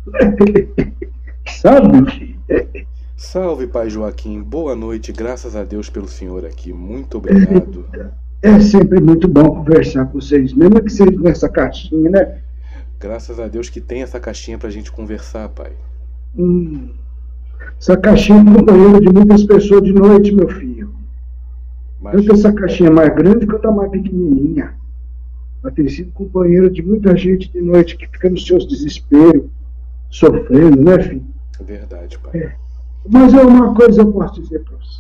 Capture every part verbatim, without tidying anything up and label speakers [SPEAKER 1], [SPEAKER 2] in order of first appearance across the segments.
[SPEAKER 1] Sabe, meu filho?
[SPEAKER 2] Salve, pai Joaquim. Boa noite. Graças a Deus pelo senhor aqui. Muito obrigado.
[SPEAKER 1] É sempre muito bom conversar com vocês, mesmo que seja nessa caixinha, né?
[SPEAKER 2] Graças a Deus que tem essa caixinha pra gente conversar, pai.
[SPEAKER 1] Hum, essa caixinha é companheiro de muitas pessoas de noite, meu filho.
[SPEAKER 2] Mas
[SPEAKER 1] Tanto essa caixinha é mais grande quanto a mais pequenininha. Vai ter sido companheiro de muita gente de noite que fica nos seus desesperos, sofrendo, né, filho?
[SPEAKER 2] é verdade, pai.
[SPEAKER 1] É. Mas é uma coisa eu posso dizer para você.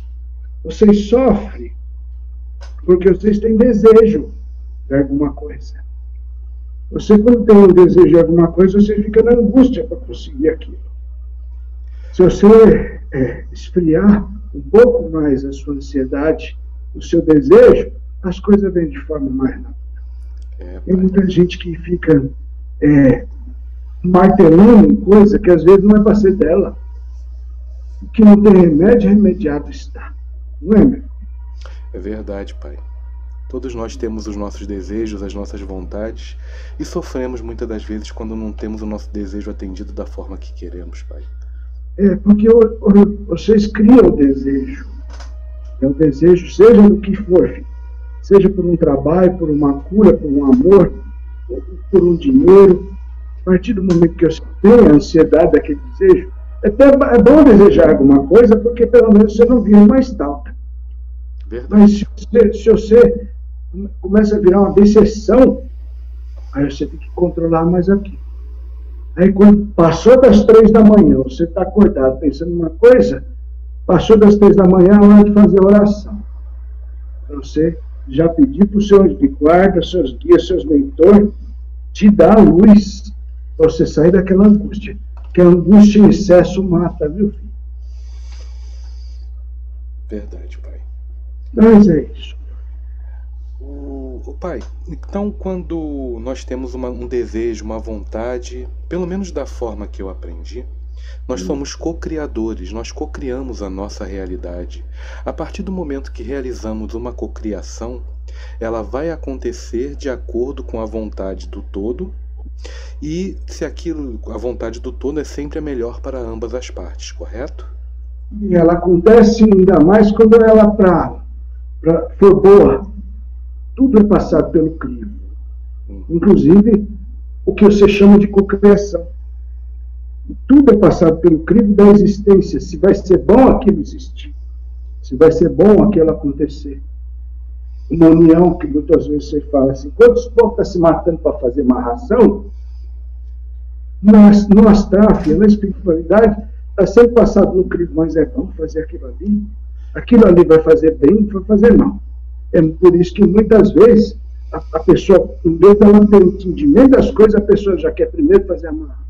[SPEAKER 1] Vocês sofrem porque vocês têm desejo de alguma coisa. Você, quando tem um desejo de alguma coisa, você fica na angústia para conseguir aquilo. Se você é, esfriar um pouco mais a sua ansiedade, o seu desejo, as coisas vêm de forma mais rápida.
[SPEAKER 2] É,
[SPEAKER 1] Tem
[SPEAKER 2] pai.
[SPEAKER 1] muita gente que fica é, martelando em coisa que às vezes não é para ser dela. Que não tem remédio, remediado está. Não é, meu?
[SPEAKER 2] É verdade, pai. Todos nós temos os nossos desejos, as nossas vontades e sofremos muitas das vezes quando não temos o nosso desejo atendido da forma que queremos, pai.
[SPEAKER 1] É, porque o- o- vocês criam o desejo. É o desejo, seja do que for, filho. Seja por um trabalho, por uma cura, por um amor, por um dinheiro. A partir do momento que você tem a ansiedade daquele desejo, é, até, é bom desejar alguma coisa, porque pelo menos você não vira uma estalta.
[SPEAKER 2] Verdade.
[SPEAKER 1] Mas se você, se você começa a virar uma obsessão, aí você tem que controlar mais aqui. Aí quando passou das três da manhã, você está acordado pensando em uma coisa, passou das três da manhã, é hora de fazer oração. Para você já pedir para o seu anjo de guarda, seus guias, seus mentores, te dar a luz para você sair daquela angústia. Que a angústia em excesso mata, viu, filho?
[SPEAKER 2] Verdade, pai.
[SPEAKER 1] Mas é isso.
[SPEAKER 2] O, o pai, então quando nós temos uma- um desejo, uma vontade, pelo menos da forma que eu aprendi, nós somos co-criadores, nós co-criamos a nossa realidade. A partir do momento que realizamos uma cocriação, ela vai acontecer de acordo com a vontade do todo, e se aquilo, a vontade do todo é sempre a melhor para ambas as partes, correto?
[SPEAKER 1] E ela acontece ainda mais quando ela pra, pra, for boa. Tudo é passado pelo crivo. Inclusive, o que você chama de cocriação. Tudo é passado pelo crivo da existência. Se vai ser bom aquilo existir. Se vai ser bom aquilo acontecer. Uma união que muitas vezes você fala assim, quantos povos estão se matando para fazer uma ração? No astral, na espiritualidade, está sempre passado no crivo, mas é bom fazer aquilo ali. Aquilo ali vai fazer bem, não vai fazer mal. É por isso que muitas vezes a, a pessoa, em vez de ela ter entendimento das coisas, a pessoa já quer primeiro fazer a mal.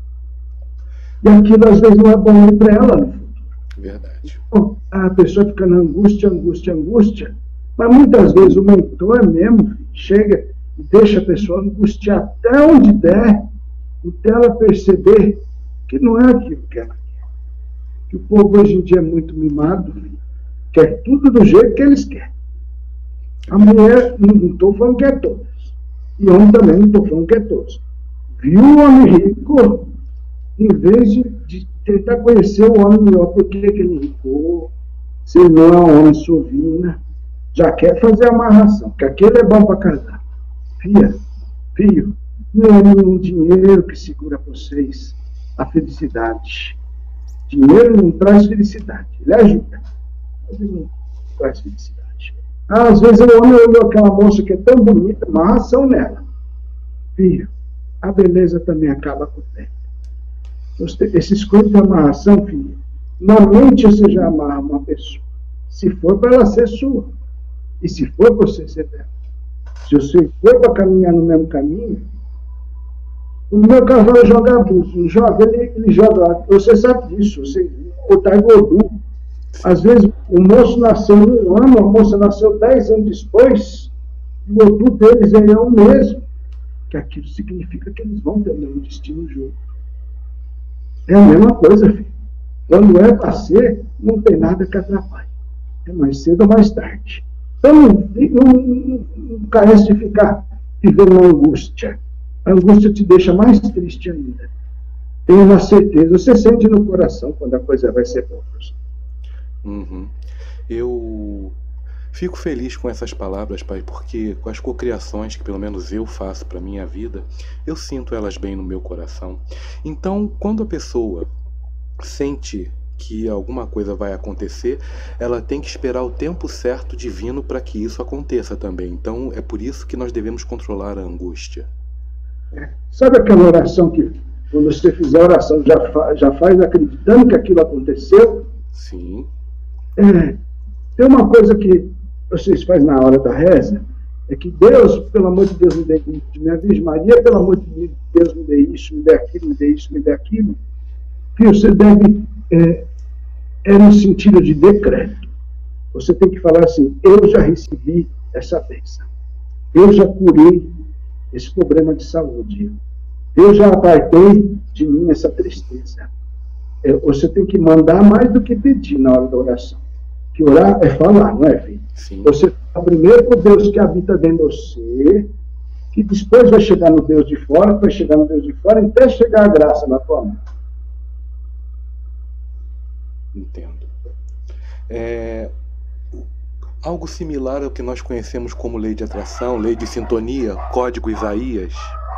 [SPEAKER 1] E aquilo às vezes não é bom para ela no futuro.
[SPEAKER 2] Verdade.
[SPEAKER 1] Bom, a pessoa fica na angústia, angústia, angústia. Mas muitas vezes o mentor mesmo chega e deixa a pessoa angustiar até onde der, até ela perceber que não é aquilo que ela quer. Que o povo hoje em dia é muito mimado, quer tudo do jeito que eles querem. A mulher, não estou falando que é todas. E homem também, não estou falando que é todos. Viu o homem rico, em vez de, de tentar conhecer o homem melhor, por que ele enricou, se ele não é um homem sovina, já quer fazer amarração, que aquele é bom para casar. Filha, filho, não é nenhum dinheiro que segura vocês a felicidade. Dinheiro não traz felicidade, ele ajuda, mas ele não traz felicidade. Às vezes o homem olhou aquela moça que é tão bonita, amarração nela. Filho, a beleza também acaba com o tempo. Esses coisas de amarração, filho, na mente você já amarra uma pessoa. Se for para ela ser sua. E se for para você ser dela. Se você for para caminhar no mesmo caminho, o meu cavalo joga abuso. Não joga, ele, ele joga. Você sabe disso. Você, o Taigodu. Às vezes o moço nasceu um ano, a moça nasceu dez anos depois, e o Odu deles é o mesmo. Que aquilo significa que eles vão ter o mesmo destino junto. É a mesma coisa, filho. Quando é para ser, não tem nada que atrapalhe. É mais cedo ou mais tarde. Então não, não, não, não carece de ficar vivendo uma angústia. A angústia te deixa mais triste ainda. Tenha uma certeza, você sente no coração quando a coisa vai ser boa.
[SPEAKER 2] Uhum. Eu fico feliz com essas palavras, pai, porque com as cocriações que pelo menos eu faço para minha vida, eu sinto elas bem no meu coração. Então, quando a pessoa sente que alguma coisa vai acontecer, ela tem que esperar o tempo certo divino para que isso aconteça também. Então, é por isso que nós devemos controlar a angústia.
[SPEAKER 1] É. Sabe aquela oração que, quando você fizer a oração, já, fa já faz acreditando que aquilo aconteceu?
[SPEAKER 2] Sim.
[SPEAKER 1] É, tem uma coisa que vocês fazem na hora da reza, é que Deus, pelo amor de Deus, me dê isso, minha Virgem Maria, pelo amor de Deus, me dê isso, me dê aquilo, me dê isso, me dê aquilo, que você deve, é, é no sentido de decreto. Você tem que falar assim, eu já recebi essa bênção, eu já curei esse problema de saúde, eu já apartei de mim essa tristeza. É, você tem que mandar mais do que pedir na hora da oração. Que orar é falar, não é, filho?
[SPEAKER 2] Sim.
[SPEAKER 1] Você fala primeiro com o Deus que habita dentro de você, que depois vai chegar no Deus de fora, que vai chegar no Deus de fora, até chegar a graça na tua mão.
[SPEAKER 2] Entendo. É, algo similar ao que nós conhecemos como lei de atração, lei de sintonia, código Isaías.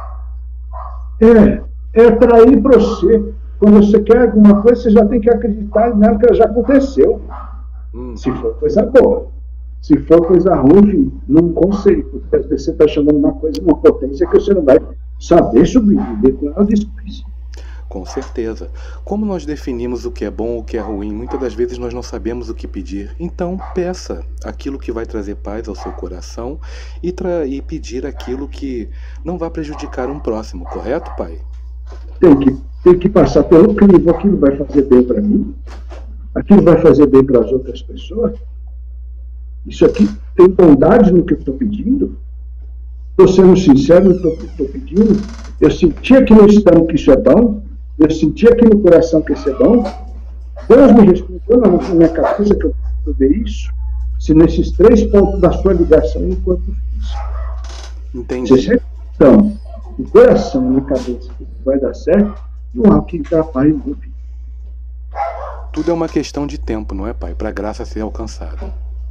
[SPEAKER 1] É, é atrair para você. Quando você quer alguma coisa, você já tem que acreditar nela que ela já aconteceu. Hum. Se for coisa boa. Se for coisa ruim, filho, não conceito. Porque às vezes você está chamando uma coisa, uma potência que você não vai saber sobreviver com ela depois.
[SPEAKER 2] Com certeza. Como nós definimos o que é bom ou o que é ruim, muitas das vezes nós não sabemos o que pedir. Então, peça aquilo que vai trazer paz ao seu coração e, tra e pedir aquilo que não vai prejudicar um próximo, correto, pai?
[SPEAKER 1] Tem que, tem que passar pelo crivo. Aquilo vai fazer bem para mim? Aquilo vai fazer bem para as outras pessoas? Isso aqui tem bondade no que eu estou pedindo? Estou sendo sincero no que eu estou pedindo? Eu senti aqui no estômago que isso é bom? Eu senti aqui no coração que isso é bom? Deus me respondeu na minha cabeça que eu poder isso? Se nesses três pontos da sua ligação, enquanto fiz.
[SPEAKER 2] Entendi.
[SPEAKER 1] Vocês estão no coração, na cabeça, que vai dar certo, não há o que capaz de ouvir.
[SPEAKER 2] Tudo é uma questão de tempo, não é, pai? Para a graça ser alcançada.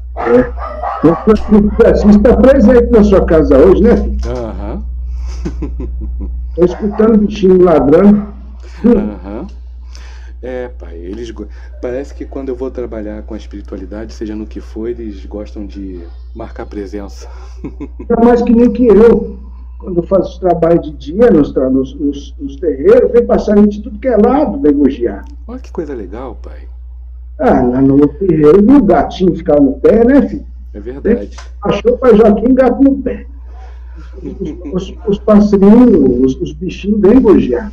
[SPEAKER 1] É. Você está presente na sua casa hoje, né, filho?
[SPEAKER 2] Aham.
[SPEAKER 1] Estou escutando bichinho ladrando.
[SPEAKER 2] Aham. Uhum. É, pai, eles parece que quando eu vou trabalhar com a espiritualidade, seja no que for, eles gostam de marcar presença.
[SPEAKER 1] É mais que nem que eu. Quando eu faço trabalho de dia nos, nos, nos, nos terreiros, vem passarinho de tudo que é lado, vem elogiar.
[SPEAKER 2] Olha que coisa legal, pai.
[SPEAKER 1] Ah, lá no terreiro, o gatinho ficava no pé, né, filho?
[SPEAKER 2] É verdade.
[SPEAKER 1] Achou o pai Joaquim, gato no pé. Os, os, os passarinhos, os, os bichinhos vêm elogiar.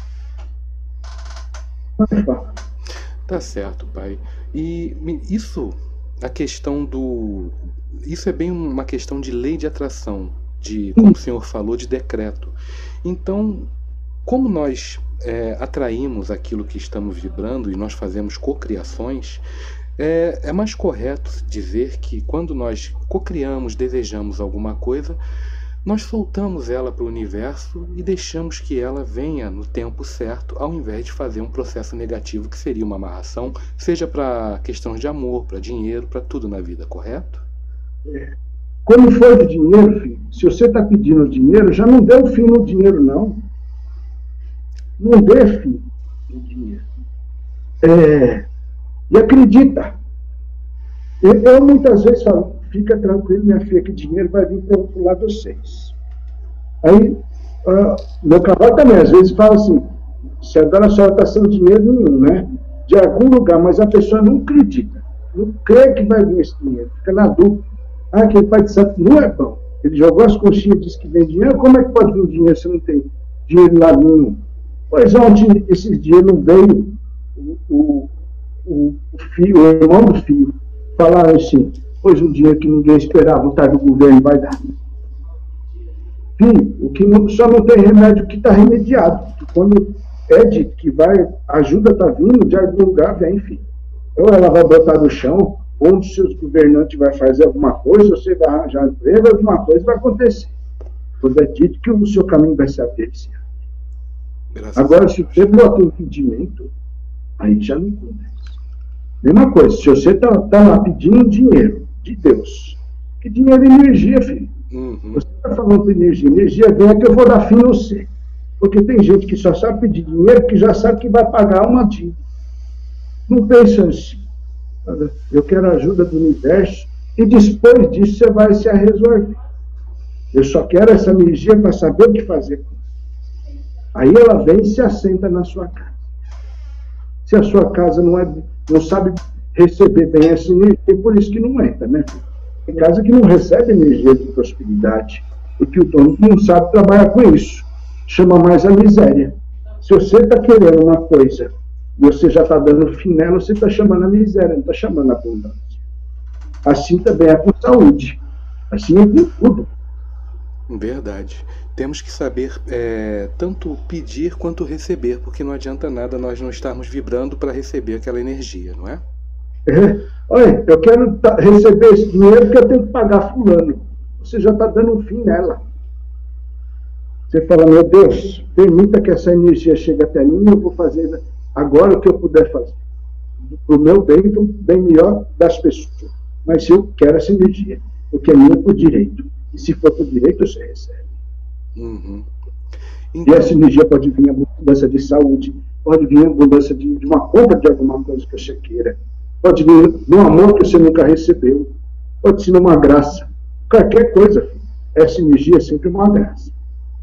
[SPEAKER 2] Tá certo, pai. E isso, a questão do... Isso é bem uma questão de lei de atração, de, como o senhor falou, de decreto. Então, como nós é, atraímos aquilo que estamos vibrando e nós fazemos cocriações, é, é mais correto dizer que quando nós cocriamos, desejamos alguma coisa, nós soltamos ela para o universo e deixamos que ela venha no tempo certo, ao invés de fazer um processo negativo que seria uma amarração, seja para questões de amor, para dinheiro, para tudo na vida, correto?
[SPEAKER 1] É. Quando for de dinheiro, filho, se você está pedindo dinheiro, já não dê o fim no dinheiro, não. Não dê fim no dinheiro. É, e acredita. Eu, eu muitas vezes falo, fica tranquilo, minha filha, que dinheiro vai vir para o lado de vocês. Aí, uh, meu cavalo também, às vezes, fala assim, se agora a senhora está sem dinheiro nenhum, né? De algum lugar, mas a pessoa não acredita. Não crê que vai vir esse dinheiro. Fica na dúvida. Ah, aquele pai de santo não é bom. Ele jogou as conchinhas, disse que vem dinheiro. Como é que pode vir dinheiro se não tem dinheiro lá nenhum? Pois ontem, esses dias, não veio o, o, o, o, filho, o irmão do filho, falar assim, hoje um dia que ninguém esperava, o tarde do governo vai dar. Filho, o que não, só não tem remédio que está remediado. Que quando é dito que vai, ajuda está vindo, de algum lugar vem, filho. Ou ela vai botar no chão, ou um dos seus governantes vai fazer alguma coisa, você vai arranjar emprego, alguma coisa vai acontecer. Quando é dito que o seu caminho vai se abrir.
[SPEAKER 2] Graças a
[SPEAKER 1] Agora, se
[SPEAKER 2] Deus.
[SPEAKER 1] você bota um impedimento, aí já não acontece. Mesma coisa, se você está tá lá pedindo dinheiro de Deus, que dinheiro é energia, filho.
[SPEAKER 2] Uhum.
[SPEAKER 1] Você está falando de energia, energia vem é que eu vou dar fim no você. Porque tem gente que só sabe pedir dinheiro, que já sabe que vai pagar uma dívida. Não pensa assim. Eu quero a ajuda do universo e depois disso você vai se resolver. Eu só quero essa energia para saber o que fazer com ela. Aí ela vem e se assenta na sua casa. Se a sua casa não, é, não sabe receber bem essa energia, por isso que não entra, né? Tem casa que não recebe energia de prosperidade, porque o dono não sabe trabalhar com isso. Chama mais a miséria. Se você está querendo uma coisa e você já está dando fim nela, você está chamando a miséria, não está chamando a abundância. Assim também é com saúde. Assim é com tudo.
[SPEAKER 2] Verdade. Temos que saber é, tanto pedir quanto receber, porque não adianta nada nós não estarmos vibrando para receber aquela energia, não é?
[SPEAKER 1] É. Olha, eu quero receber esse dinheiro porque eu tenho que pagar fulano. Você já está dando um fim nela. Você fala, meu Deus, permita que essa energia chegue até mim e eu vou fazer agora o que eu puder fazer. Para o meu bem, para o bem melhor das pessoas. Mas eu quero essa energia, porque é minha por direito. E se for por direito, você recebe.
[SPEAKER 2] Uhum. Então...
[SPEAKER 1] E essa energia pode vir a abundância de saúde, pode vir a abundância de, de uma compra de alguma coisa que você queira, pode vir num amor que você nunca recebeu, pode ser numa graça. Qualquer coisa, essa energia é sempre uma graça.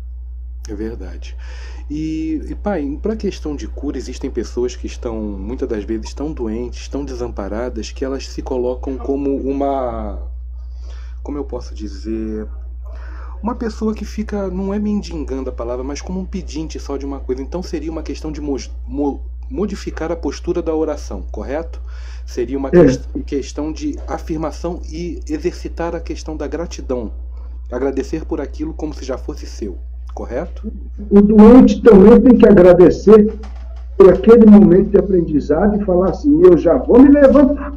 [SPEAKER 2] É verdade. E, e pai, para a questão de cura, existem pessoas que estão, muitas das vezes, tão doentes, tão desamparadas, que elas se colocam como uma... Como eu posso dizer... Uma pessoa que fica, não é mendigando a palavra, mas como um pedinte só de uma coisa. Então seria uma questão de mo mo modificar a postura da oração, correto? Seria uma
[SPEAKER 1] É.
[SPEAKER 2] que questão de afirmação e exercitar a questão da gratidão. Agradecer por aquilo como se já fosse seu, correto?
[SPEAKER 1] O doente também tem que agradecer por aquele momento de aprendizado e falar assim, eu já vou me levantar.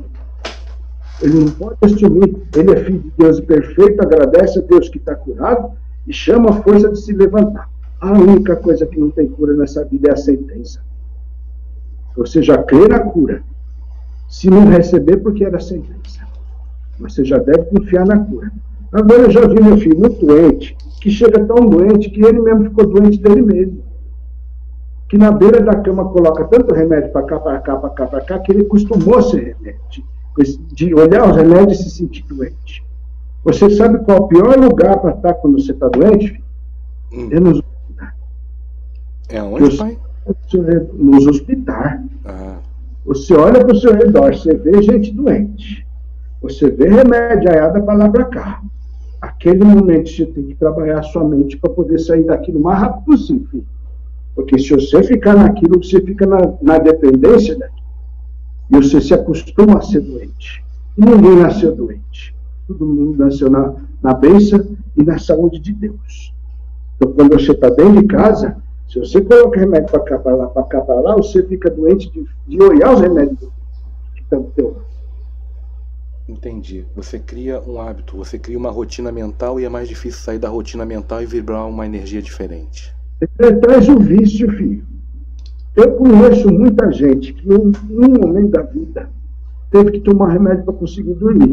[SPEAKER 1] Ele não pode assumir, ele é filho de Deus perfeito, agradece a Deus que está curado e chama a força de se levantar. A única coisa que não tem cura nessa vida é a sentença. Você já crê na cura. Se não receber, porque era sentença. Você já deve confiar na cura. Agora eu já vi meu filho muito doente, que chega tão doente que ele mesmo ficou doente dele mesmo. Que na beira da cama coloca tanto remédio para cá, para cá, para cá, para cá, que ele costumou a ser remédio. De olhar os remédios e se sentir doente. Você sabe qual é o pior lugar para estar quando você está doente? Hum. É nos hospitais.
[SPEAKER 2] É onde, pai?
[SPEAKER 1] Nos hospitais.
[SPEAKER 2] Ah.
[SPEAKER 1] Você olha para o seu redor, você vê gente doente. Você vê remédio aiada para lá para cá. Aquele momento você tem que trabalhar a sua mente para poder sair daquilo o mais rápido possível. Porque se você ficar naquilo, você fica na, na dependência daquilo. E você se acostuma a ser doente. E ninguém nasceu doente. Todo mundo nasceu na, na bênção e na saúde de Deus. Então, quando você está dentro de casa, se você coloca remédio para cá, para lá, para cá, para lá, você fica doente de, de olhar os remédios que estão no teu lado.
[SPEAKER 2] Entendi. Você cria um hábito, você cria uma rotina mental e é mais difícil sair da rotina mental e vibrar uma energia diferente.
[SPEAKER 1] Ele traz o vício, filho. Eu conheço muita gente que, em um momento da vida, teve que tomar remédio para conseguir dormir.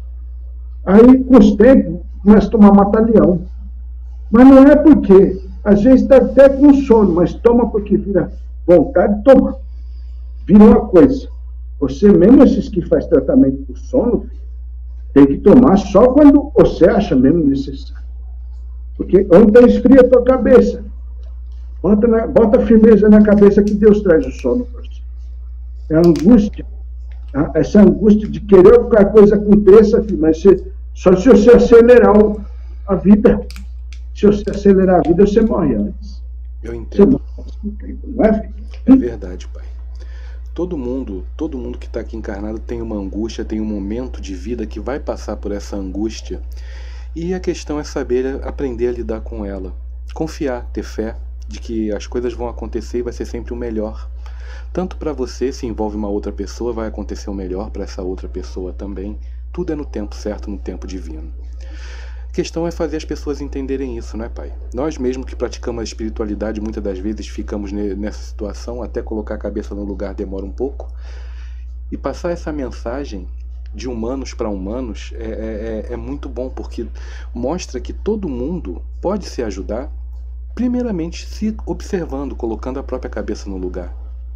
[SPEAKER 1] Aí, com os tempos, começa a tomar mata-leão. Mas não é porque, às vezes está até com sono, mas toma porque vira vontade, toma. Vira uma coisa. Você, mesmo esses que faz tratamento por sono, tem que tomar só quando você acha mesmo necessário. Porque ontem esfria a tua cabeça. Bota, na, bota firmeza na cabeça que Deus traz o sono para você. É a angústia. Tá? Essa angústia de querer que a coisa aconteça, filho, mas você, só se você acelerar o, a vida. Se você acelerar a vida, você morre antes.
[SPEAKER 2] Eu entendo.
[SPEAKER 1] Morre, não é, filho?
[SPEAKER 2] É verdade, pai. Todo mundo, todo mundo que está aqui encarnado tem uma angústia, tem um momento de vida que vai passar por essa angústia. E a questão é saber aprender a lidar com ela. Confiar, ter fé de que as coisas vão acontecer e vai ser sempre o melhor. Tanto para você, se envolve uma outra pessoa, vai acontecer o melhor para essa outra pessoa também. Tudo é no tempo certo, no tempo divino. A questão é fazer as pessoas entenderem isso, não é, pai? Nós mesmo que praticamos a espiritualidade, muitas das vezes ficamos nessa situação, até colocar a cabeça no lugar demora um pouco. E passar essa mensagem de humanos para humanos é, é, é muito bom, porque mostra que todo mundo pode se ajudar, primeiramente se observando, colocando a própria cabeça no lugar.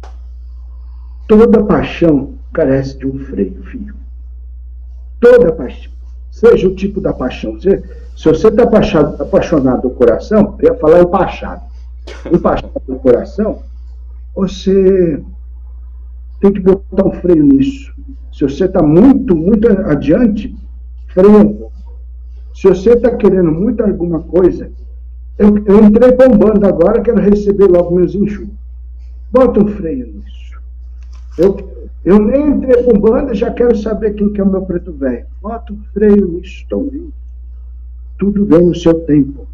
[SPEAKER 1] Toda paixão carece de um freio, filho. Toda paixão. Seja o tipo da paixão. Se, se você está apaixonado, apaixonado do coração, eu ia falar empachado. Empachado do coração, você tem que botar um freio nisso. Se você está muito, muito adiante, freia um pouco. Se você está querendo muito alguma coisa, eu, eu entrei para um bando agora, quero receber logo meus enxurros. Bota um freio nisso. Eu, eu nem entrei para um bando e já quero saber quem que é o meu preto velho. Bota um freio nisso também. Tudo vem no seu tempo.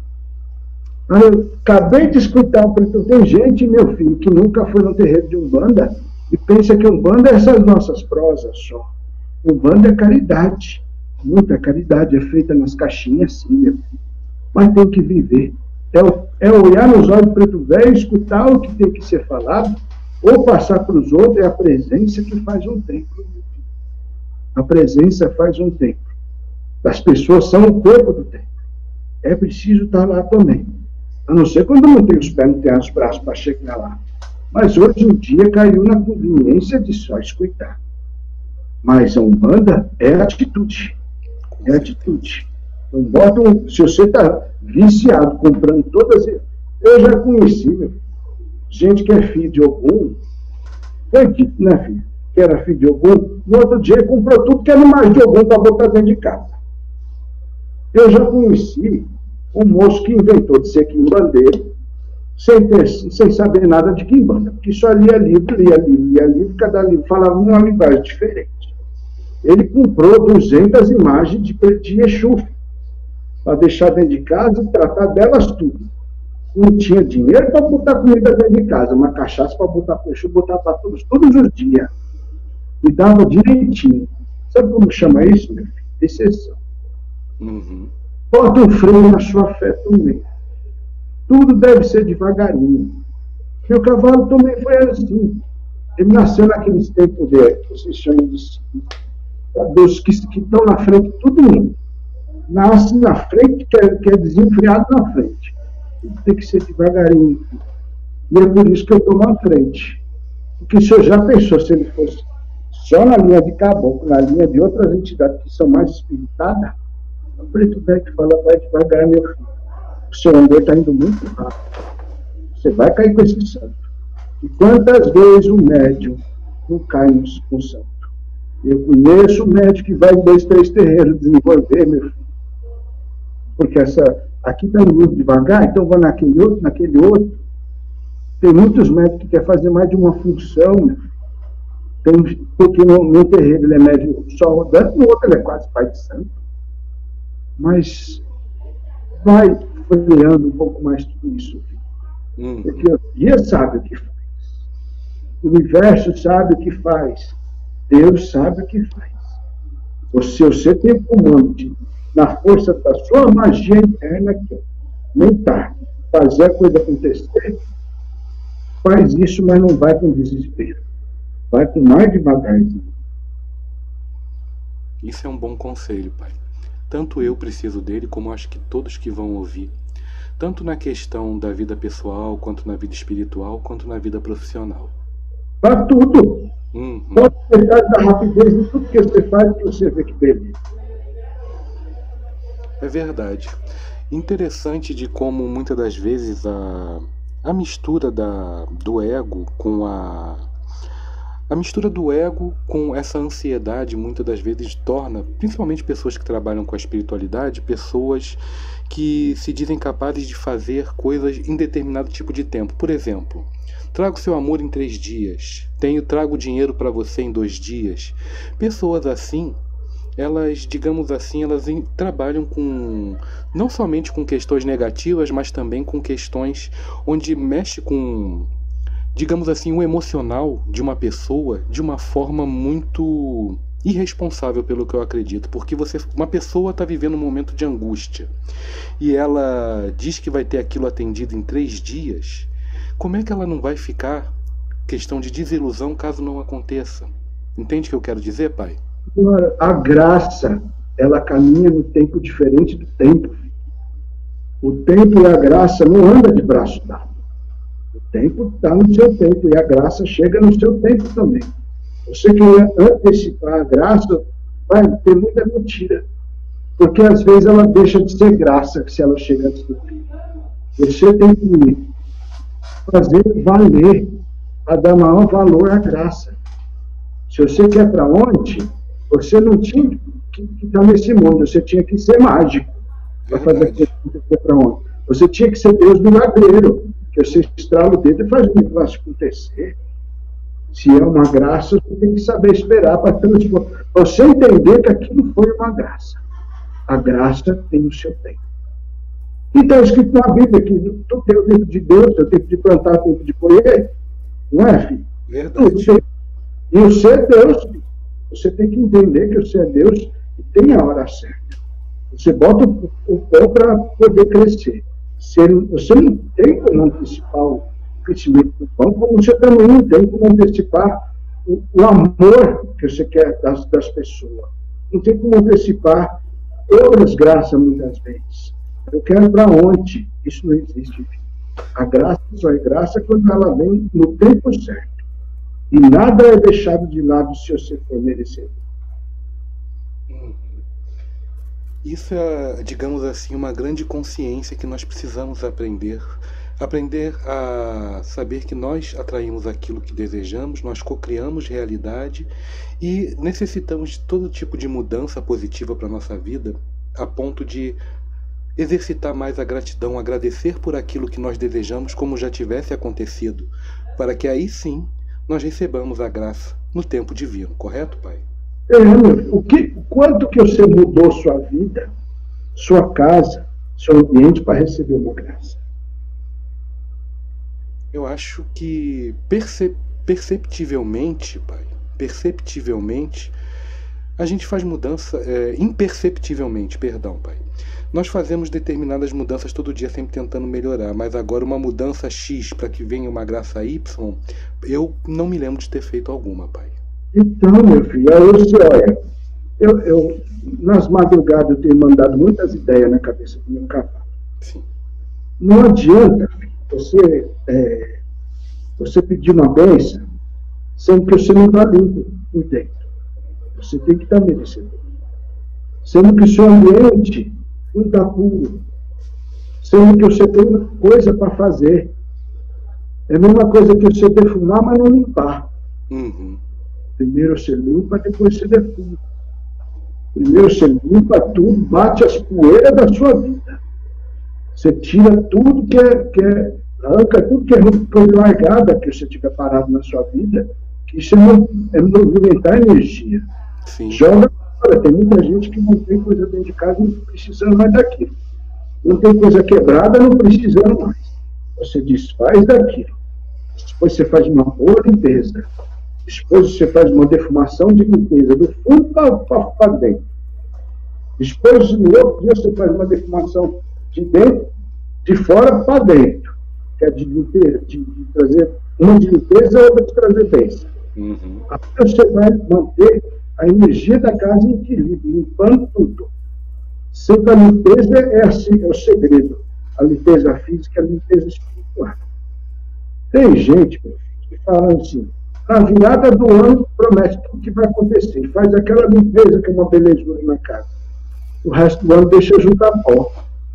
[SPEAKER 1] Eu acabei de escutar o preto. Tem gente, meu filho, que nunca foi no terreiro de Umbanda e pensa que Umbanda é essas nossas prosas só. Umbanda é caridade. Muita caridade é feita nas caixinhas, sim, meu filho. Mas tem que viver. É, é olhar nos olhos do preto velho, escutar o que tem que ser falado, ou passar para os outros. É a presença que faz um templo, meu filho. A presença faz um templo. As pessoas são o corpo do templo. É preciso estar lá também. A não ser quando não tem os pés, não tem os braços para chegar lá. Mas hoje em dia caiu na conveniência de só escutar. Mas a Umbanda é atitude. É atitude. Então, bota um, se você está viciado, comprando todas... Eu já conheci, meu, gente que é filho de Ogum, foi dito, né, filho? Que era filho de Ogum. No outro dia comprou tudo que era mais de Ogum para botar dentro de casa. Eu já conheci um moço que inventou de ser quimbandeiro, sem, ter, sem saber nada de quimbanda, porque só lia livro, lia livro, lia livro, cada livro falava uma linguagem diferente. Ele comprou duzentas imagens de, de Exu, para deixar dentro de casa e tratar delas tudo. Não tinha dinheiro para botar comida dentro de casa, uma cachaça para botar para Exu, botar para todos, todos os dias. E dava direitinho. Sabe como chama isso, meu filho? Exceção.
[SPEAKER 2] Uhum.
[SPEAKER 1] Bota um freio na sua fé também. Tudo deve ser devagarinho. Meu cavalo também foi assim. Ele nasceu naqueles tempos de, que vocês chamam de dos que, que estão na frente, todo mundo. Nasce na frente, que é, que é desenfreado na frente. Tudo tem que ser devagarinho. E é por isso que eu estou na frente. Porque se eu já pensou, se ele fosse só na linha de caboclo, na linha de outras entidades que são mais espiritadas, o preto velho que fala, vai devagar, meu filho. O seu andor está indo muito rápido. Você vai cair com esse santo. E quantas vezes o médium não cai com o santo? Eu conheço o médium que vai em dois, três terreiros desenvolver, meu filho. Porque essa, aqui está indo muito devagar, então vou naquele outro, naquele outro. Tem muitos médicos que querem fazer mais de uma função, meu filho. Tem, porque no, no terreiro ele é médium só rodando, no outro ele é quase pai de santo. Mas vai folheando um pouco mais tudo isso. Hum. Porque o dia sabe o que faz. O universo sabe o que faz. Deus sabe o que faz. Ou se você tem um comando na força da sua magia interna, aqui, mentar, fazer a coisa acontecer, faz isso, mas não vai com desespero. Vai com mais devagarzinho.
[SPEAKER 2] Isso é um bom conselho, pai. Tanto eu preciso dele, como acho que todos que vão ouvir. Tanto na questão da vida pessoal, quanto na vida espiritual, quanto na vida profissional.
[SPEAKER 1] Para tudo.
[SPEAKER 2] Uhum.
[SPEAKER 1] Pode pegar da rapidez de tudo que você faz, que você vê que beleza.
[SPEAKER 2] É verdade. Interessante de como muitas das vezes a, a mistura da, do ego com a... A mistura do ego com essa ansiedade muitas das vezes torna, principalmente pessoas que trabalham com a espiritualidade, pessoas que se dizem capazes de fazer coisas em determinado tipo de tempo. Por exemplo, trago seu amor em três dias, tenho, trago dinheiro para você em dois dias. Pessoas assim, elas, digamos assim, elas em, trabalham com, não somente com questões negativas, mas também com questões onde mexe com, digamos assim, o emocional de uma pessoa de uma forma muito irresponsável pelo que eu acredito, porque você, uma pessoa está vivendo um momento de angústia e ela diz que vai ter aquilo atendido em três dias, como é que ela não vai ficar questão de desilusão caso não aconteça? Entende o que eu quero dizer, pai?
[SPEAKER 1] Agora, a graça, ela caminha no tempo diferente do tempo. O tempo e a graça não andam de braço dado. O tempo está no seu tempo e a graça chega no seu tempo também. Você quer antecipar a graça, vai ter muita mentira. Porque às vezes ela deixa de ser graça se ela chega antes do tempo. Você tem que fazer valer, para dar maior valor à graça. Se você quer para onde, você não tinha que estar nesse mundo, você tinha que ser mágico para fazer aquilo que você quer para onde. Você tinha que ser Deus milagreiro, que você estrala o dedo e faz o negócio acontecer. Se é uma graça, você tem que saber esperar para transformar. Você entender que aquilo foi uma graça. A graça tem o seu tempo. E está escrito na Bíblia que tu tem o tempo de Deus, o tempo de plantar, o tempo de colher. Não é, filho?
[SPEAKER 2] Verdade.
[SPEAKER 1] E você é Deus, filho. Você tem que entender que você é Deus e tem a hora certa. Você bota o pão para poder crescer. Você, você não tem como antecipar o crescimento do pão, como você também não tem como antecipar o, o amor que você quer das, das pessoas. Não tem como antecipar outras graças, muitas vezes. Eu quero para onde? Isso não existe, filho. A graça só é graça quando ela vem no tempo certo. E nada é deixado de lado se você for merecedor.
[SPEAKER 2] Isso é, digamos assim, uma grande consciência que nós precisamos aprender. Aprender a saber que nós atraímos aquilo que desejamos, nós cocriamos realidade e necessitamos de todo tipo de mudança positiva para a nossa vida, a ponto de exercitar mais a gratidão, agradecer por aquilo que nós desejamos como já tivesse acontecido, para que aí sim nós recebamos a graça no tempo divino, correto, pai?
[SPEAKER 1] É, meu, o que, quanto que você mudou sua vida, sua casa, seu ambiente para receber uma graça?
[SPEAKER 2] Eu acho que percep perceptivelmente, pai, perceptivelmente, a gente faz mudança, é, imperceptivelmente, perdão, pai. Nós fazemos determinadas mudanças todo dia, sempre tentando melhorar, mas agora uma mudança X para que venha uma graça Y, eu não me lembro de ter feito alguma, pai.
[SPEAKER 1] Então, meu filho, aí você olha, eu, eu, nas madrugadas eu tenho mandado muitas ideias na cabeça do meu cavalo.
[SPEAKER 2] Sim.
[SPEAKER 1] Não adianta, filho, você, é, você pedir uma bênção, sendo que você não está limpo por dentro. Você tem que estar merecedor. Sendo que o seu ambiente não está puro. Sendo que você tem coisa para fazer. É a mesma coisa que você defumar, mas não limpar.
[SPEAKER 2] Uhum.
[SPEAKER 1] Primeiro você limpa, depois você defuma. Primeiro você limpa tudo, bate as poeiras da sua vida. Você tira tudo que é, que é arranca tudo que é coisa largada que você tiver parado na sua vida, que isso é, é movimentar energia.
[SPEAKER 2] Sim. Joga
[SPEAKER 1] fora. Tem muita gente que não tem coisa dentro de casa, não precisando mais daquilo. Não tem coisa quebrada, não precisando mais. Você desfaz daquilo. Depois você faz uma boa limpeza. Depois você faz uma defumação de limpeza do fundo para dentro. Depois, no outro dia, você faz uma defumação de dentro, de fora para dentro. Que é de limpeza, de, de trazer uma de limpeza, outra de trazer bênção.
[SPEAKER 2] Uhum.
[SPEAKER 1] Aí você vai manter a energia da casa em equilíbrio, limpando tudo. Sempre a limpeza é, assim, é o segredo. A limpeza física e a limpeza espiritual. Tem gente, meu filho, que fala assim, na virada do ano promete tudo que vai acontecer. Faz aquela limpeza que é uma belezura na casa. O resto do ano deixa juntar pó.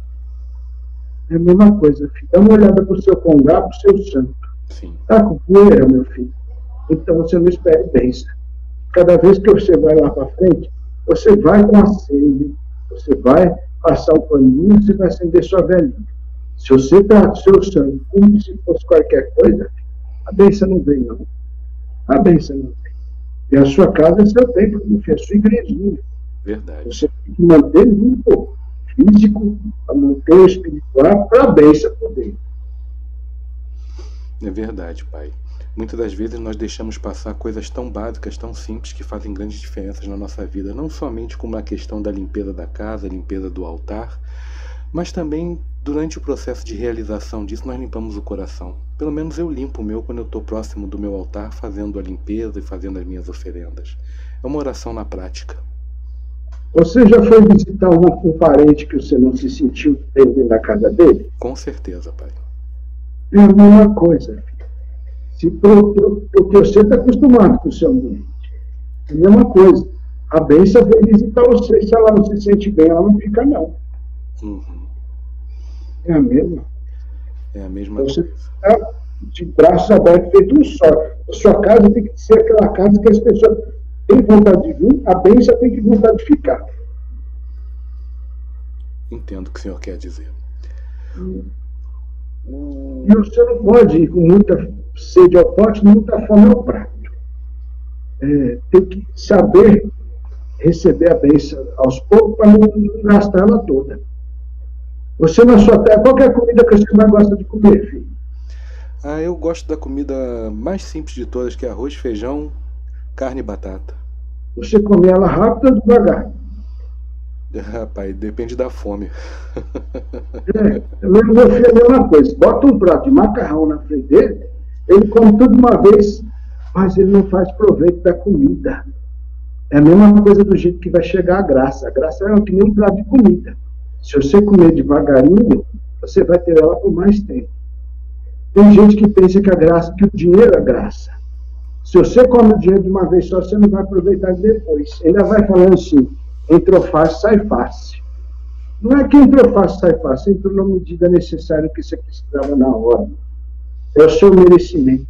[SPEAKER 1] É a mesma coisa, filho. Dá uma olhada para o seu congá, para o seu santo. Está com poeira, meu filho? Então você não espere bênção. Cada vez que você vai lá para frente, você vai com acende, você vai passar o paninho, você vai acender sua velhinha. Se você está seu sangue como se fosse qualquer coisa, a bênção não vem, não. A bênção não vem. E a sua casa é seu templo, não é a sua igrejinha.
[SPEAKER 2] Verdade.
[SPEAKER 1] Você tem que manter limpo, físico, para manter o espiritual, para a bênção por dentro.
[SPEAKER 2] É verdade, pai. Muitas das vezes nós deixamos passar coisas tão básicas, tão simples, que fazem grandes diferenças na nossa vida. Não somente como a questão da limpeza da casa, limpeza do altar, mas também durante o processo de realização disso nós limpamos o coração. Pelo menos eu limpo o meu quando eu estou próximo do meu altar, fazendo a limpeza e fazendo as minhas oferendas. É uma oração na prática.
[SPEAKER 1] Você já foi visitar um, um parente que você não se sentiu bem na casa dele?
[SPEAKER 2] Com certeza, pai.
[SPEAKER 1] É a mesma coisa, filho. Se, porque você está acostumado com o seu ambiente. É a mesma coisa. A bênção vem visitar você. Se ela não se sente bem, ela não fica, não.
[SPEAKER 2] Uhum.
[SPEAKER 1] É a mesma.
[SPEAKER 2] É a mesma
[SPEAKER 1] você
[SPEAKER 2] coisa.
[SPEAKER 1] Está de braços abertos, feito um só. A sua casa tem que ser aquela casa que as pessoas têm vontade de vir, a bênção tem que vontade de ficar.
[SPEAKER 2] Entendo o que o senhor quer dizer.
[SPEAKER 1] Hum. E você não pode ir com muita sede ao pote, muita fome ao prato. É, tem que saber receber a bênção aos poucos para não gastar ela toda. Você na sua terra, qual que é a comida que você mais gosta de comer, filho?
[SPEAKER 2] Ah, eu gosto da comida mais simples de todas, que é arroz, feijão, carne e batata.
[SPEAKER 1] Você come ela rápido ou devagar?
[SPEAKER 2] Rapaz, depende da fome.
[SPEAKER 1] É, meu filho é a mesma coisa. Bota um prato de macarrão na frente dele, ele come tudo de uma vez, mas ele não faz proveito da comida. É a mesma coisa do jeito que vai chegar a graça. A graça é que nem um prato de comida. Se você comer devagarinho, você vai ter ela por mais tempo. Tem gente que pensa que a graça, que o dinheiro é graça. Se você come o dinheiro de uma vez só, você não vai aproveitar depois. Ainda vai falando assim, entrou fácil, sai fácil. Não é que entrou fácil, sai fácil. Entrou na medida necessária que você precisava na hora. É o seu merecimento.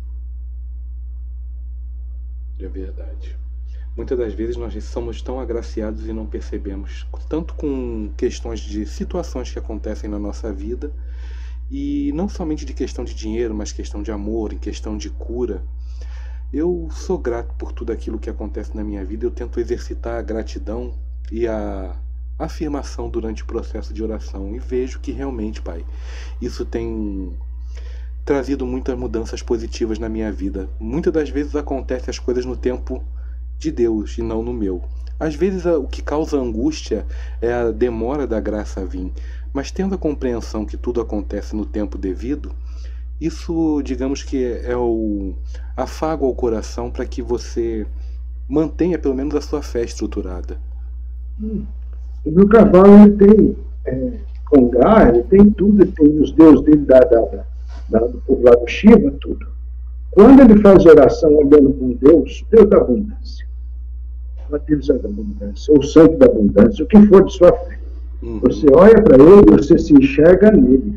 [SPEAKER 2] É verdade. Muitas das vezes nós somos tão agraciados e não percebemos, tanto com questões de situações que acontecem na nossa vida, e não somente de questão de dinheiro, mas questão de amor, em questão de cura. Eu sou grato por tudo aquilo que acontece na minha vida. Eu tento exercitar a gratidão e a afirmação durante o processo de oração, e vejo que realmente, Pai, isso tem trazido muitas mudanças positivas na minha vida. Muitas das vezes acontecem as coisas no tempo de Deus e não no meu. Às vezes o que causa angústia é a demora da graça a vir, mas tendo a compreensão que tudo acontece no tempo devido, isso, digamos que é o afago ao coração para que você mantenha pelo menos a sua fé estruturada.
[SPEAKER 1] Hum. O meu cavalo, ele tem é, congá, ele tem tudo, ele tem os deuses dele da, da, da, do povo lá do Shiva, tudo. Quando ele faz oração olhando para um Deus, Deus da abundância, o Deus da abundância, ou o santo da abundância, o que for de sua fé, uhum. Você olha para ele, você se enxerga nele.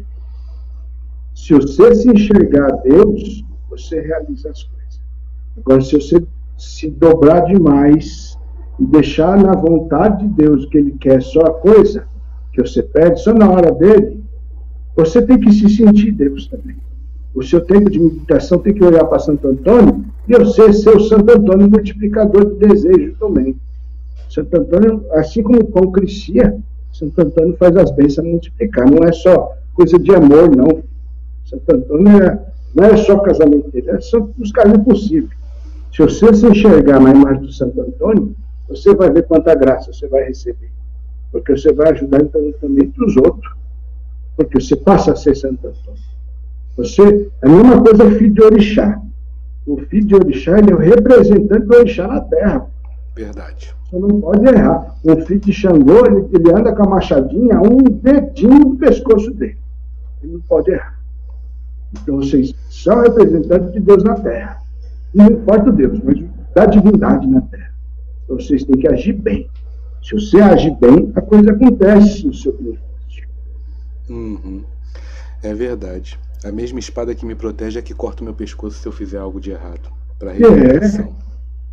[SPEAKER 1] Se você se enxergar a Deus, você realiza as coisas. Agora, se você se dobrar demais e deixar na vontade de Deus o que Ele quer, só a coisa que você pede, só na hora dele, você tem que se sentir Deus também. O seu tempo de meditação tem que olhar para Santo Antônio e eu ser seu Santo Antônio multiplicador de desejo também. Santo Antônio, assim como o pão crescia, Santo Antônio faz as bênçãos multiplicar. Não é só coisa de amor, não. Santo Antônio é, não é só casamento dele, é só os casos possíveis. Se você se enxergar na imagem do Santo Antônio, você vai ver quanta graça você vai receber. Porque você vai ajudar então, também os outros. Porque você passa a ser Santo Antônio. Você, a mesma coisa é filho de Orixá. O filho de Orixá, ele é o representante do Orixá na Terra.
[SPEAKER 2] Verdade.
[SPEAKER 1] Você não pode errar. O filho de Xangô, ele, ele anda com a machadinha, um dedinho no pescoço dele. Ele não pode errar. Então vocês são representantes de Deus na Terra. Não importa o Deus, mas da divindade na Terra. Então vocês têm que agir bem. Se você agir bem, a coisa acontece no seu benefício.
[SPEAKER 2] Uhum. É verdade. A mesma espada que me protege é que corta o meu pescoço se eu fizer algo de errado. Para regeneração. É.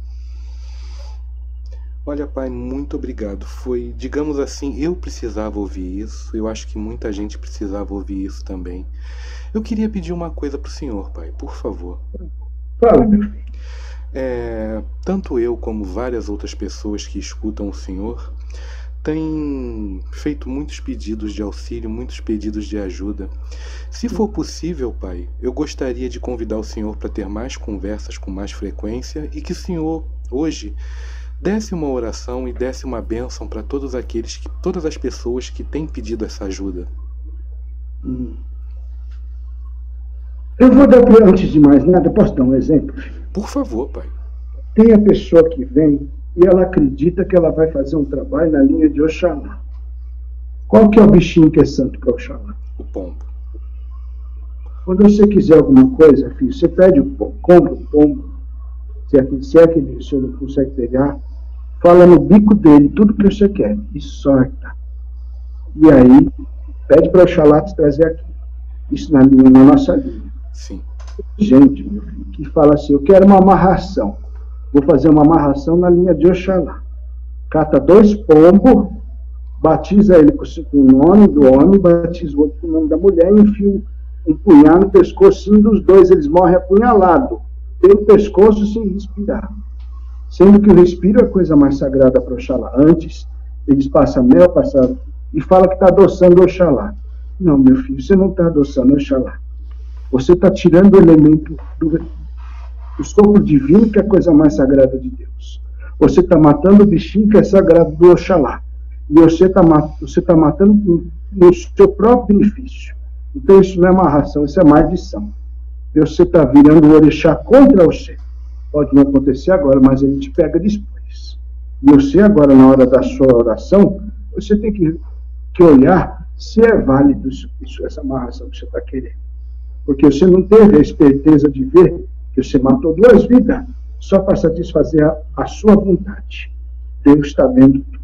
[SPEAKER 2] Olha, Pai, muito obrigado. Foi, digamos assim, eu precisava ouvir isso. Eu acho que muita gente precisava ouvir isso também. Eu queria pedir uma coisa para o senhor, Pai, por favor.
[SPEAKER 1] Fala, meu filho.
[SPEAKER 2] É, tanto eu como várias outras pessoas que escutam o senhor tem feito muitos pedidos de auxílio, muitos pedidos de ajuda. Se for possível, Pai, eu gostaria de convidar o Senhor para ter mais conversas com mais frequência e que o Senhor, hoje, desse uma oração e desse uma bênção para todos aqueles, que, todas as pessoas que têm pedido essa ajuda.
[SPEAKER 1] Hum. Eu vou dar, antes de mais nada, posso dar um exemplo?
[SPEAKER 2] Por favor, Pai.
[SPEAKER 1] Tem a pessoa que vem e ela acredita que ela vai fazer um trabalho na linha de Oxalá. Qual que é o bichinho que é santo para Oxalá?
[SPEAKER 2] O pombo.
[SPEAKER 1] Quando você quiser alguma coisa, filho, você pede o pombo, compra o pombo, se é, que, se é que o senhor não consegue pegar, fala no bico dele tudo que você quer e sorta. E aí, pede para Oxalá te trazer aqui. Isso na, linha, na nossa linha.
[SPEAKER 2] Sim.
[SPEAKER 1] Gente, meu filho, que fala assim, eu quero uma amarração. Vou fazer uma amarração na linha de Oxalá. Cata dois pombos, batiza ele com o nome do homem, batiza o outro com o nome da mulher e enfia um punhal no pescocinho dos dois. Eles morrem apunhalados, pelo pescoço sem respirar. Sendo que o respiro é a coisa mais sagrada para Oxalá. Antes, eles passam mel, passam, e fala que está adoçando Oxalá. Não, meu filho, você não está adoçando Oxalá. Você está tirando o elemento do, do sopro divino, que é a coisa mais sagrada de Deus. Você está matando o bichinho que é sagrado do Oxalá. E você está você tá matando no seu próprio benefício. Então isso não é amarração, isso é maldição. Você está virando o orixá contra você. Pode não acontecer agora, mas a gente pega depois. E você agora, na hora da sua oração, você tem que, que olhar se é válido isso, isso, essa amarração que você está querendo. Porque você não teve a esperteza de ver que você matou duas vidas só para satisfazer a, a sua vontade. Deus está vendo tudo.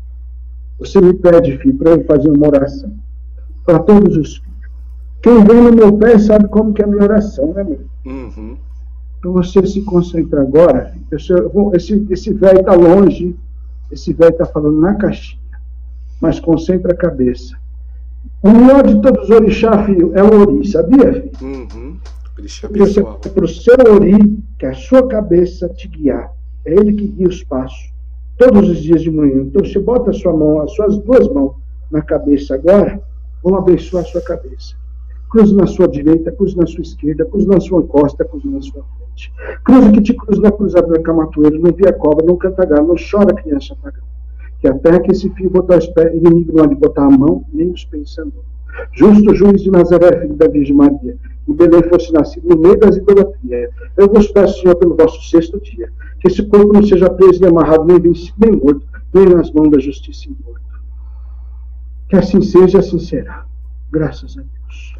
[SPEAKER 1] Você me pede, filho, para eu fazer uma oração. Para todos os filhos. Quem vem no meu pé sabe como que é a minha oração, né, meu?
[SPEAKER 2] Uhum.
[SPEAKER 1] Então você se concentra agora. Filho. Esse, esse velho está longe. Esse velho está falando na caixinha. Mas concentra a cabeça. O melhor de todos os orixá, filho, é o ori, sabia, filho?
[SPEAKER 2] Uhum. Orixá
[SPEAKER 1] Você
[SPEAKER 2] pessoal.
[SPEAKER 1] para o seu ori, que é a sua cabeça te guiar. É ele que guia os passos. Todos os dias de manhã. Então você bota a sua mão, as suas duas mãos na cabeça agora, vão abençoar a sua cabeça. Cruze na sua direita, cruze na sua esquerda, cruze na sua costa, cruze na sua frente. Cruze que te cruze na cruzadora camatoeira, não via cobra, não canta galo, não chora criança pagã. Que a terra que esse filho botar os pés, inimigo não há de botar a mão, nem os pensadores. Justo juiz de Nazaré, filho da Virgem Maria, em Belém fosse nascido no meio das idolatrias. Eu vos peço, Senhor, pelo vosso sexto dia, que esse corpo não seja preso nem amarrado, nem vencido, nem morto, nem nas mãos da justiça e morto. Que assim seja, assim será. Graças a Deus.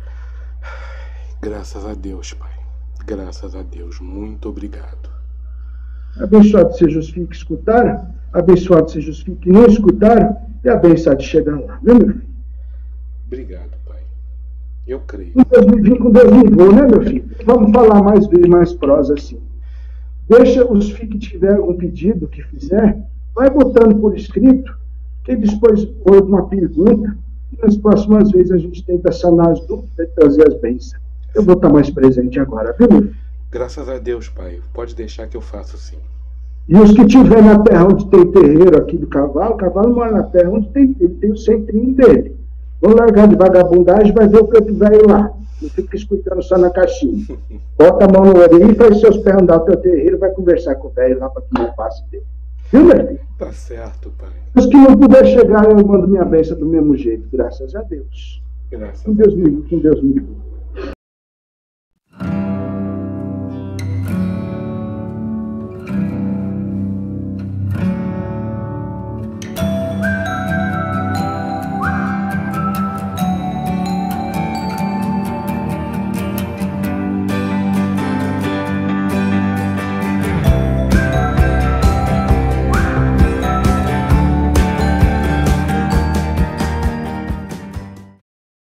[SPEAKER 2] Graças a Deus, Pai. Graças a Deus. Muito obrigado.
[SPEAKER 1] Abençoado seja os filhos que escutaram, abençoado seja os filhos que não escutaram, e abençoado de chegar lá. Viu, meu filho?
[SPEAKER 2] Obrigado, Pai. Eu creio.
[SPEAKER 1] Com Deus me vim, com Deus me vou, né, meu filho? Vamos falar mais vezes, mais prosa assim. Deixa os filhos que tiver um pedido que fizer, vai botando por escrito, que depois ou uma pergunta, e nas próximas vezes a gente tenta sanar as dúvidas e trazer as bênçãos. Eu vou estar mais presente agora, viu, meu filho?
[SPEAKER 2] Graças a Deus, Pai. Pode deixar que eu faço sim.
[SPEAKER 1] E os que tiver na terra onde tem terreiro aqui do cavalo, o cavalo mora na terra onde tem, ele tem o centrinho dele. Vão largar de vagabundagem, vai ver o preto velho lá. Não fica escutando só na caixinha. Bota a mão no orelha e faz seus pés andar até o terreiro, vai conversar com o velho lá para que não passe dele. Viu, meu filho?
[SPEAKER 2] Tá certo, Pai.
[SPEAKER 1] Os que não puder chegar, eu mando minha bênção do mesmo jeito, graças a Deus.
[SPEAKER 2] Graças
[SPEAKER 1] Com
[SPEAKER 2] a
[SPEAKER 1] Deus
[SPEAKER 2] Deus.
[SPEAKER 1] me, com Deus me.